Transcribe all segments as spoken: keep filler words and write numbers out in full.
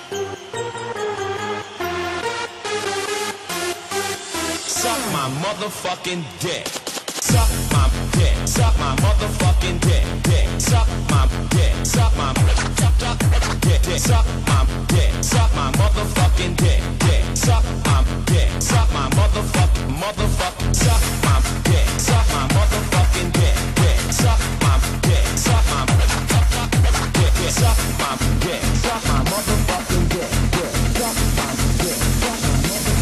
Suck my motherfucking dick. Suck my dick. Suck my motherfucking dick. Dick. Suck my dick. Suck my suck suck dick. Dick. Suck my dick. Suck my motherfucking dick. Dick. Suck my dick. Suck my motherfucking motherfucking. Suck my dick. Suck my motherfucking dick. Dick. Suck my dick. Suck my suck suck dick. Dick. Suck my dick. Suck my motherfucking dick. Dick. Suck my dick. Suck my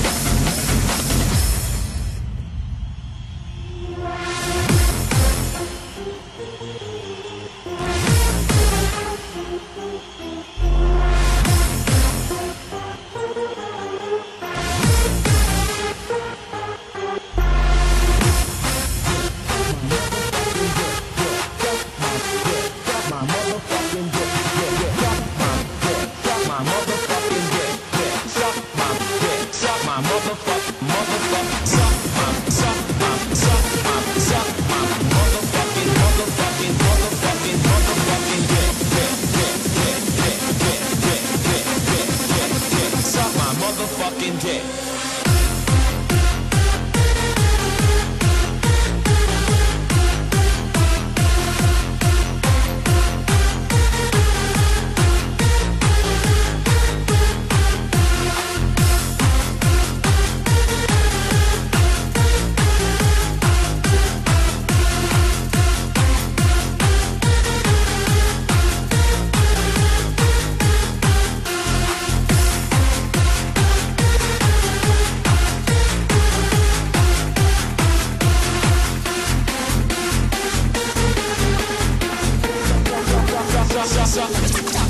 motherfucking dick. Suck, suck, suck.